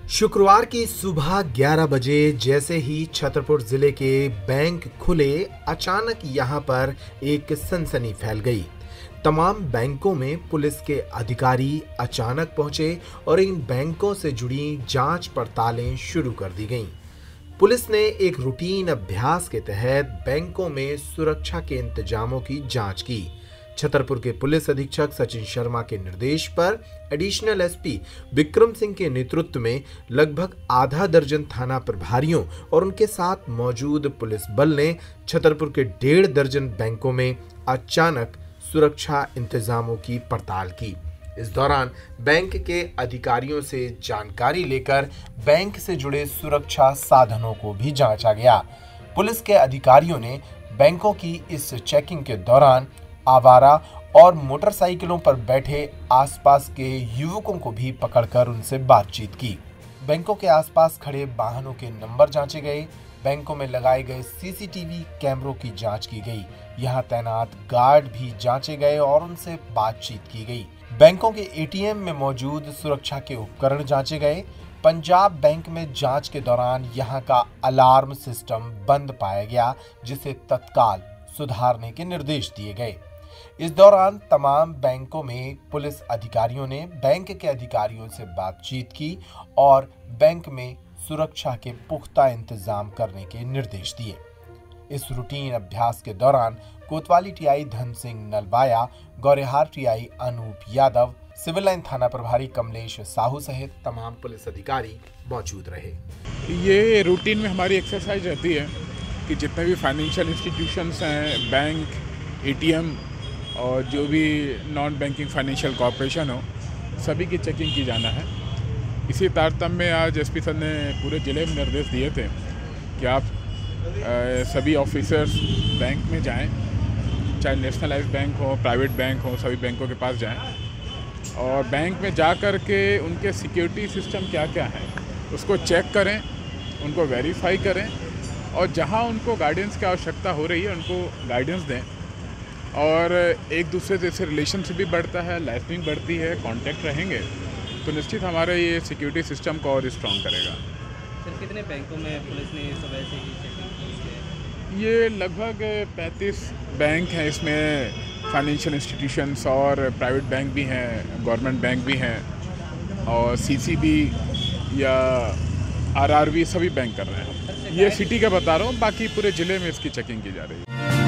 शुक्रवार की सुबह 11 बजे जैसे ही छतरपुर जिले के बैंक खुले, अचानक यहां पर एक सनसनी फैल गई। तमाम बैंकों में पुलिस के अधिकारी अचानक पहुंचे और इन बैंकों से जुड़ी जांच पड़तालें शुरू कर दी गईं। पुलिस ने एक रूटीन अभ्यास के तहत बैंकों में सुरक्षा के इंतजामों की जांच की। छतरपुर के पुलिस अधीक्षक सचिन शर्मा के निर्देश पर एडिशनल एसपी विक्रम सिंह के नेतृत्व में लगभग आधा दर्जन थाना प्रभारियों और उनके साथ मौजूद पुलिस बल ने छतरपुर के 1.5 दर्जन बैंकों में अचानक सुरक्षा इंतजामों की पड़ताल की। इस दौरान बैंक के अधिकारियों से जानकारी लेकर बैंक से जुड़े सुरक्षा साधनों को भी जांचा गया। पुलिस के अधिकारियों ने बैंकों की इस चेकिंग के दौरान आवारा और मोटरसाइकिलों पर बैठे आसपास के युवकों को भी पकड़कर उनसे बातचीत की। बैंकों के आसपास खड़े वाहनों के नंबर जांचे गए। बैंकों में लगाए गए सीसीटीवी कैमरों की जांच की गई। यहां तैनात गार्ड भी जांचे गए और उनसे बातचीत की गई। बैंकों के एटीएम में मौजूद सुरक्षा के उपकरण जांचे गए। पंजाब बैंक में जांच के दौरान यहां का अलार्म सिस्टम बंद पाया गया, जिसे तत्काल सुधारने के निर्देश दिए गए। इस दौरान तमाम बैंकों में पुलिस अधिकारियों ने बैंक के अधिकारियों से बातचीत की और बैंक में सुरक्षा के पुख्ता इंतजाम करने के निर्देश दिए। इस रूटीन अभ्यास के दौरान कोतवाली TI Dhan Singh Nalwaya, Gaurihar TI Anoop Yadav, civil line थाना प्रभारी कमलेश साहू सहित तमाम पुलिस अधिकारी मौजूद रहे। ये रूटीन में हमारी एक्सरसाइज रहती है कि जितने भी फाइनेंशियल इंस्टीट्यूशंस हैं, बैंक, एटीएम और जो भी नॉन बैंकिंग फाइनेंशियल कॉर्पोरेशन हो, सभी की चेकिंग की जाना है। इसी तारतम्य में आज एसपी सर ने पूरे ज़िले में निर्देश दिए थे कि आप सभी ऑफिसर्स बैंक में जाएं, चाहे नेशनलाइज्ड बैंक हो, प्राइवेट बैंक हो, सभी बैंकों के पास जाएं और बैंक में जा कर के उनके सिक्योरिटी सिस्टम क्या क्या है उसको चेक करें, उनको वेरीफाई करें और जहां उनको गाइडेंस की आवश्यकता हो रही है उनको गाइडेंस दें। और एक दूसरे से रिलेशनशिप भी बढ़ता है, लाइफिंग बढ़ती है, कांटेक्ट रहेंगे तो निश्चित हमारे ये सिक्योरिटी सिस्टम को और स्ट्रॉन्ग करेगा। सर, कितने बैंकों में पुलिस ने सुबह से ही चेकिंग की? ये लगभग 35 बैंक हैं, इसमें फाइनेंशियल इंस्टीट्यूशंस और प्राइवेट बैंक भी हैं, गवर्नमेंट बैंक भी हैं और सीसीबी या आरआरबी सभी बैंक कर रहे हैं। ये सिटी का बता रहा हूँ, बाकी पूरे ज़िले में इसकी चेकिंग की जा रही है।